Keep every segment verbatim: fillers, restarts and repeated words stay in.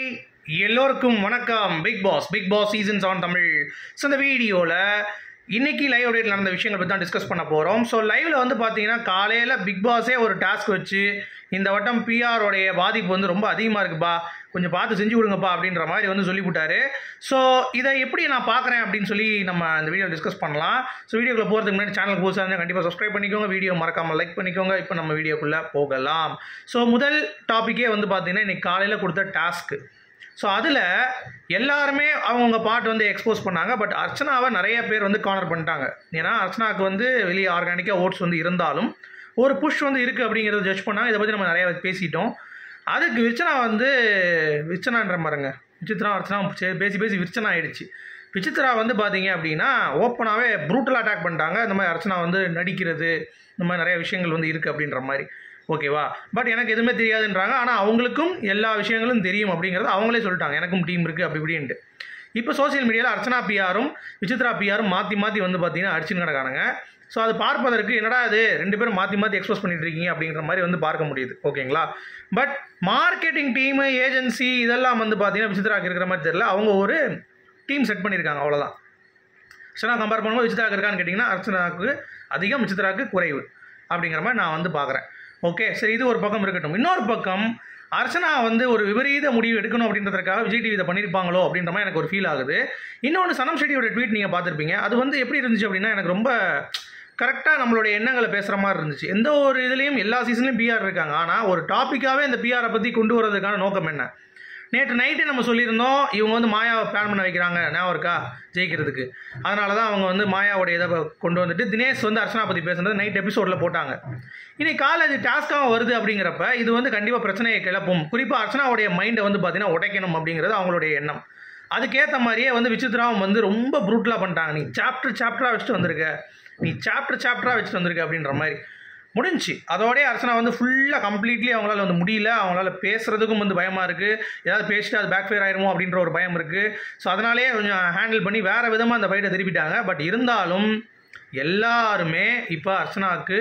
எல்லோருக்கும் வணக்கம். Bigg Boss Bigg Boss season seven Tamil. So இந்த வீடியோவில் இன்னைக்கு லைவ் அப்டேட் நடந்த விஷயங்கள் பற்றி தான் டிஸ்கஸ் பண்ண போகிறோம். ஸோ லைவில் வந்து பார்த்தீங்கன்னா காலையில் பிக் பாஸே ஒரு டாஸ்க் வச்சு இந்த வட்டம் பிஆரோடைய பாதிப்பு வந்து ரொம்ப அதிகமாக இருக்குப்பா, கொஞ்சம் பார்த்து செஞ்சு கொடுங்கப்பா அப்படின்ற மாதிரி வந்து சொல்லிவிட்டாரு. ஸோ இதை எப்படி நான் பார்க்குறேன் அப்படின்னு சொல்லி நம்ம இந்த வீடியோ டிஸ்கஸ் பண்ணலாம். ஸோ வீடியோக்குள்ளே போகிறதுக்கு முன்னாடி சேனலுக்கு புதுசாக இருந்தால் கண்டிப்பாக சப்ஸ்கிரைப் பண்ணிக்கோங்க, வீடியோ மறக்காமல் லைக் பண்ணிக்கோங்க. இப்போ நம்ம வீடியோக்குள்ளே போகலாம். ஸோ முதல் டாப்பிக்கே வந்து பார்த்தீங்கன்னா இன்றைக்கி காலையில் கொடுத்த டாஸ்க்கு. ஸோ அதில் எல்லாருமே அவங்கவுங்க பாட்டு வந்து எக்ஸ்போஸ் பண்ணாங்க. பட் அர்ச்சனாவை நிறைய பேர் வந்து கார்னர் பண்ணிட்டாங்க. ஏன்னா அர்ச்சனாவுக்கு வந்து வெளியே ஆர்கானிக்காக ஓட்ஸ் வந்து இருந்தாலும் ஒரு புஷ் வந்து இருக்குது அப்படிங்கிறத ஜட்ஜ் பண்ணாங்க. இதை பற்றி நம்ம நிறையா பேசிட்டோம். அதுக்கு விர்ச்சனா வந்து விர்ச்சனான்ற பாருங்க, விசித்ரா அர்ச்சனா பேசி பேசி விர்ச்சனா ஆகிடுச்சு. விசித்ரா வந்து பார்த்தீங்க அப்படின்னா ஓப்பனாகவே ப்ரூட்டலாக அட்டாக் பண்ணிட்டாங்க. இந்த மாதிரி அர்ச்சனா வந்து நடிக்கிறது, இந்த மாதிரி நிறைய விஷயங்கள் வந்து இருக்குது அப்படின்ற மாதிரி. ஓகேவா? பட் எனக்கு எதுவுமே தெரியாதுன்றாங்க. ஆனால் அவங்களுக்கும் எல்லா விஷயங்களும் தெரியும் அப்படிங்கிறது அவங்களே சொல்லிட்டாங்க, எனக்கும் டீம் இருக்குது அப்படி இப்படின்ட்டு. இப்போ சோசியல் மீடியாவில் அர்ச்சனா பிஆரும் விசித்ரா பிஆரும் மாற்றி மாற்றி வந்து பார்த்தீங்கன்னா அடிச்சுன்னு கிடக்கானுங்க. ஸோ அது பார்ப்பதற்கு என்னடா அது ரெண்டு பேரும் மாற்றி மாற்றி எக்ஸ்போஸ் பண்ணிட்டு இருக்கீங்க அப்படிங்கிற மாதிரி வந்து பார்க்க முடியுது. ஓகேங்களா? பட் மார்க்கெட்டிங் டீமு, ஏஜென்சி இதெல்லாம் வந்து பார்த்தீங்கன்னா விசித்ராவுக்கு இருக்கிற மாதிரி தெரியல. அவங்க ஒரு டீம் செட் பண்ணியிருக்காங்க, அவ்வளோதான். அர்ச்சனா கம்பேர் பண்ணும்போது விசித்ராவுக்கு இருக்கான்னு கேட்டிங்கன்னா அர்ச்சனாவுக்கு அதிகம், விசித்ராவுக்கு குறைவு அப்படிங்கிற மாதிரி நான் வந்து பார்க்குறேன். ஓகே, சரி, இது ஒரு பக்கம் இருக்கட்டும். இன்னொரு பக்கம் அர்ச்சனா வந்து ஒரு விபரீத முடிவு எடுக்கணும் அப்படின்றதுக்காக விஜய் டிவி இதை பண்ணியிருப்பாங்களோ அப்படின்ற மாதிரி எனக்கு ஒரு ஃபீல் ஆகுது. இன்னொன்று, சனம் ஷெட்டியோட ட்வீட் நீங்கள் பார்த்துருப்பீங்க. அது வந்து எப்படி இருந்துச்சு அப்படின்னா எனக்கு ரொம்ப கரெக்டாக நம்மளுடைய எண்ணங்களை பேசுகிற மாதிரி இருந்துச்சு. எந்த ஒரு இதுலேயும் எல்லா சீசன்லையும் பிஆர் இருக்காங்க. ஆனால் ஒரு டாப்பிக்காகவே இந்த பிஆரை பற்றி கொண்டு வரதுக்கான நோக்கம் என்ன? நேற்று நைட்டே நம்ம சொல்லியிருந்தோம் இவங்க வந்து மாயாவை பிளான் பண்ண வைக்கிறாங்க, ஞாபகம் இருக்கா, ஜெயிக்கிறதுக்கு. அதனால தான் அவங்க வந்து மாயாவோடைய இதை கொண்டு வந்துட்டு தினேஷ் வந்து அர்ச்சனா பற்றி பேசுகிறது நைட் எபிசோடில் போட்டாங்க. இன்னைக்கு காலேஜ் டாஸ்க்காக வருது அப்படிங்கிறப்ப இது வந்து கண்டிப்பாக பிரச்சனையை கிளப்பும். குறிப்பாக அர்ச்சனாவுடைய மைண்டை வந்து பார்த்தீங்கன்னா உடைக்கணும் அப்படிங்கிறது அவங்களுடைய எண்ணம். அதுக்கேற்ற மாதிரியே வந்து விசித்ராவும் வந்து ரொம்ப ப்ரூட்டலாக பண்ணிட்டாங்க. நீ சாப்டர் சாப்டராக வச்சுட்டு வந்திருக்க, நீ சாப்டர் சாப்டராக வச்சுட்டு வந்திருக்க அப்படின்ற மாதிரி முடிஞ்சு. அதோடய அர்ச்சனா வந்து ஃபுல்லாக கம்ப்ளீட்லி அவங்களால வந்து முடியல. அவங்களால பேசுகிறதுக்கும் வந்து பயமாக இருக்குது. ஏதாவது பேசிட்டு அது பேக் ஃபயர் ஆயிருமோ அப்படின்ற ஒரு பயம் இருக்குது. ஸோ அதனாலே கொஞ்சம் ஹேண்டில் பண்ணி வேறு விதமாக அந்த ஃபைட்டை திருப்பிட்டாங்க. பட் இருந்தாலும் எல்லாருமே இப்போ அர்ச்சனாவுக்கு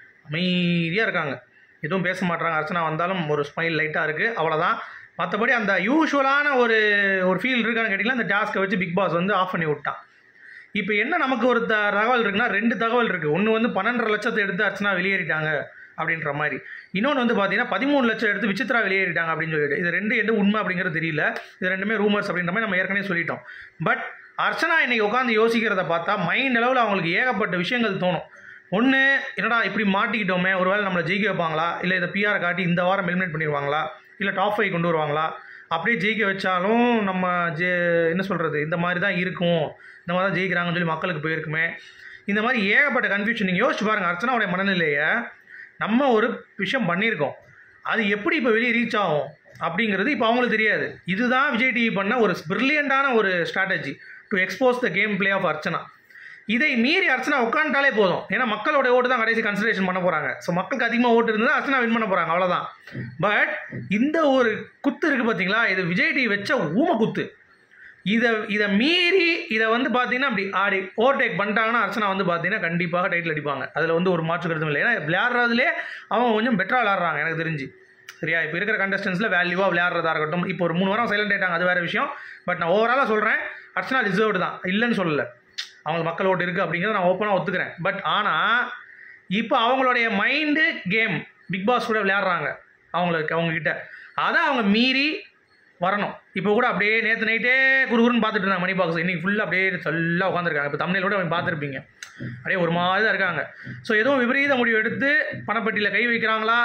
அமைதியாக இருக்காங்க, எதுவும் பேச மாட்டாங்க. அர்ச்சனா வந்தாலும் ஒரு ஸ்மைல் லைட்டாக இருக்குது, அவ்வளோதான். மற்றபடி அந்த யூஷுவலான ஒரு ஒரு ஃபீல் இருக்கான்னு கேட்டிங்கன்னா அந்த டாஸ்க்கை வச்சு பிக் பாஸ் வந்து ஆஃப் பண்ணி விட்டான். இப்போ என்ன நமக்கு ஒரு த தகவல் இருக்குன்னா ரெண்டு தகவல் இருக்குது. ஒன்று வந்து பன்னெண்டரை லட்சத்தை எடுத்து அர்ச்சனா வெளியேறிட்டாங்க அப்படின்ற மாதிரி. இன்னொன்று வந்து பார்த்தீங்கன்னா பதிமூணு லட்சம் எடுத்து விசித்ரா வெளியேறிட்டாங்க அப்படின்னு சொல்லிட்டு. இது ரெண்டு எது உண்மை அப்படிங்கிறது தெரியல. இது ரெண்டுமே ரூமர்ஸ் அப்படின்ற மாதிரி நம்ம ஏற்கனவே சொல்லிட்டோம். பட் அர்ச்சனா இன்னைக்கு உட்காந்து யோசிக்கிறத பார்த்தா மைண்ட் அளவில் அவங்களுக்கு ஏகப்பட்ட விஷயங்கள் தோணும். ஒன்று, என்னடா இப்படி மாட்டிக்கிட்டோமே, ஒரு வேளை நம்மளை ஜெயிக்க வைப்பாங்களா, இல்லை இதை பிஆரை காட்டி இந்த வாரம் எலிமினேட் பண்ணிடுவாங்களா, இல்லை டாப் ஃபைவ் கொண்டு வருவாங்களா, அப்படியே ஜெயிக்க வச்சாலும் நம்ம ஜெ என்ன சொல்கிறது இந்த மாதிரி தான் இருக்கும், இந்த மாதிரி தான் ஜெயிக்கிறாங்கன்னு சொல்லி மக்களுக்கு போயிருக்குமே. இந்த மாதிரி ஏகப்பட்ட கன்ஃபியூஷன். நீங்கள் யோசிச்சு பாருங்கள், அர்ச்சனாவுடைய மனநிலையை நம்ம ஒரு விஷயம் பண்ணியிருக்கோம், அது எப்படி இப்போ வெளியே ரீச் ஆகும் அப்படிங்கிறது இப்போ அவங்களுக்கு தெரியாது. இதுதான் விஜய் டிவி பண்ண ஒரு பிரில்லியண்டான ஒரு strategy to expose the game play of Archana. இதை மீறி அர்ச்சனா உட்காந்துட்டாலே போதும். ஏன்னா மக்களோட ஓட்டு தான் கடைசி கன்சிடரேஷன் பண்ண போகிறாங்க. ஸோ மக்களுக்கு அதிகமாக ஓட்டு இருந்தால் அர்ச்சனா வின் பண்ண போகிறாங்க, அவ்வளோதான். பட் இந்த ஒரு குத்து இருக்குது பார்த்தீங்களா, இது விஜய் டிவி வச்ச ஊம குத்து. இதை இதை மீறி இதை வந்து பார்த்தீங்கன்னா அப்படி ஆடி ஓவர்டேக் பண்ணிட்டாங்கன்னா அர்ச்சனா வந்து பார்த்தீங்கன்னா கண்டிப்பாக டைட்டில் அடிப்பாங்க. அதில் வந்து ஒரு மாற்று கருத்தும் இல்லை. ஏன்னா விளையாடுறதுலே அவங்க கொஞ்சம் பெட்டராக விளையாடுறாங்க எனக்கு தெரிஞ்சு. சரியா? இப்போ இருக்கிற கண்டஸ்டன்ஸில் வேல்யூவாக விளையாடுறதா இருக்கட்டும். இப்போ ஒரு மூணு வாரம் சைலண்ட் ஆகிட்டாங்க, அது வேறு விஷயம். பட் நான் ஓவராலாக சொல்கிறேன், அர்ச்சனா டிசர்வ்டு தான், இல்லைன்னு சொல்லலை. அவங்களுக்கு மக்கள் ஓட்டு இருக்குது அப்படிங்கிறத நான் ஓப்பனாக ஒத்துக்கிறேன். பட் ஆனால் இப்போ அவங்களுடைய மைண்டு கேம் பிக் பாஸ் கூட விளையாடுறாங்க அவங்களுக்கு, அவங்கக்கிட்ட அதை அவங்க மீறி வரணும். இப்போ கூட அப்படியே நேற்று நைட்டே குறுகுறுன்னு பார்த்துட்டு இருந்தாங்க மணி பாக்ஸ். இன்றைக்கி ஃபுல்லாக அப்படியே நல்லா உட்காந்துருக்காங்க. இப்போ தமிழில் கூட அவங்க பார்த்துருப்பீங்க, அப்படியே ஒரு மாதிரி தான் இருக்காங்க. ஸோ எதுவும் விபரீத முடிவு எடுத்து பணப்பட்டியில் கை வைக்கிறாங்களா,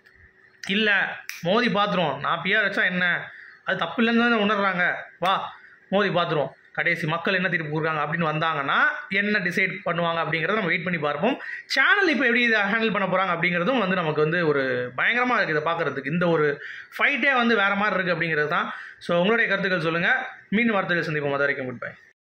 இல்லை மோதி பார்த்துருவோம், நான் பிஆர் வச்சா என்ன, அது தப்பு இல்லைன்னு தான் உணர்றாங்க, வா மோதி பார்த்துருவோம், கடைசி மக்கள் என்ன தீர்ப்பு கொடுக்குறாங்க அப்படின்னு வந்தாங்கன்னா என்ன டிசைட் பண்ணுவாங்க அப்படிங்கிறத நம்ம வெயிட் பண்ணி பார்ப்போம். சேனல் இப்போ எப்படி இதை ஹேண்டில் பண்ண போகிறாங்க அப்படிங்கிறதும் வந்து நமக்கு வந்து ஒரு பயங்கரமாக இருக்குது இதை பார்க்குறதுக்கு. இந்த ஒரு ஃபைட்டே வந்து வேறு மாதிரி இருக்குது அப்படிங்கிறது தான். ஸோ உங்களுடைய கருத்துக்கள் சொல்லுங்கள். மீண்டும் வார்த்தைகள் சந்திப்போம். அது வரைக்கும் குட் பை.